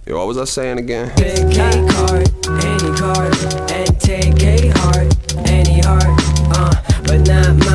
Yo, what was I saying again? Pick a card, any card, and take a heart, any heart, but not mine.